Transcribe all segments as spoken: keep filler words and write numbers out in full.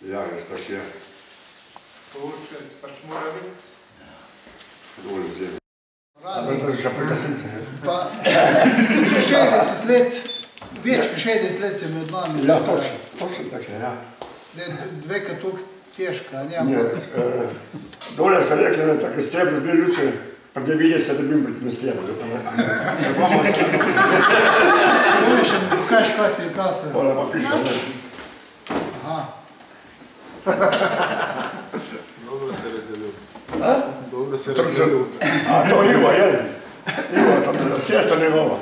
Ja, veš, tak je. Poučaj, pač mora biti. Dovolj vzemi. Radi. To je še prekasnice. Pa, šestdeset let, več kot šestdeset let se med nami. Ja, točno, točno tak je, ja. Dveka tukaj težka, ne? Ne, dole so rekli, da tako stebro zbili ljuče, pa da videti se, da bi pred tem stebro. Dole še mi pokaž, kaj ti je kasa. Dole pa piše, ne. Aha. Dobro se razdelil. A? Dobro se razdelil. A, to Ivo, je. Ivo, tam je cesto njegova.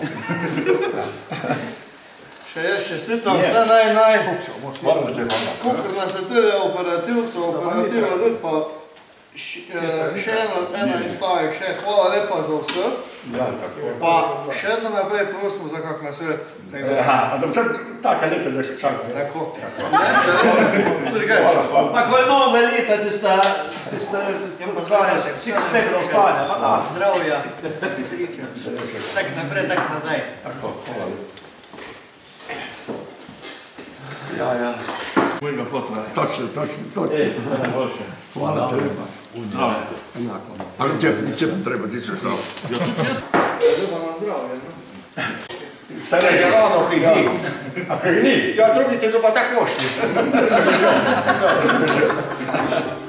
Še jaz čestitam vse naj naj. Hvala te, hvala. Kukor nas je tudi operativcev, operativa tudi pa še ena izstavek, še hvala lepa za vse. Ja, tako. Pa še za naprej prosim za kak nasvet. Aha, a da to taka leta, da čakam. Tako. Hvala, hvala. Ma ko je mnogo leta, da sta, da sta, kako zvanjaš, vsih spekla ostane, pa da. Zdravja. Tak naprej, tak nazaj. Tako, hvala. Ja, ja. Mojega fotora. Točno, točno, točno. Ej, to je najboljše. Hvala te lepa. Zdravo. Enako. Ali tebi, tebi treba, ti si zdrav. Ja, tudi jaz. Zdaj na zdravje, no? Saj je rano, ki jih ni. A kaj ni? Ja, drugi ti pa tako šli. Ja, sem že.